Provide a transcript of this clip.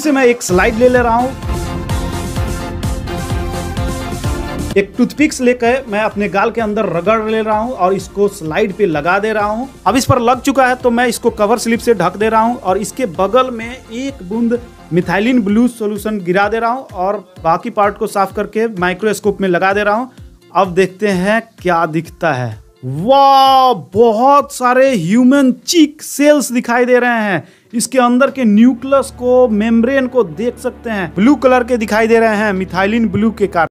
से मैं एक स्लाइड ले रहा हूँ। एक टूथपिक्स लेकर मैं अपने गाल के अंदर रगड़ ले रहा हूँ और इसको स्लाइड पे लगा दे रहा हूँ। अब इस पर लग चुका है तो मैं इसको कवर स्लिप से ढक दे रहा हूँ और इसके बगल में एक बूंद मिथाइलिन ब्लू सॉल्यूशन गिरा दे रहा हूँ और बाकी पार्ट को साफ करके माइक्रोस्कोप में लगा दे रहा हूँ। अब देखते हैं क्या दिखता है। वाह, बहुत सारे ह्यूमन चीक सेल्स दिखाई दे रहे हैं। इसके अंदर के न्यूक्लियस को, मेम्ब्रेन को देख सकते हैं, ब्लू कलर के दिखाई दे रहे हैं मिथाइलिन ब्लू के कारण।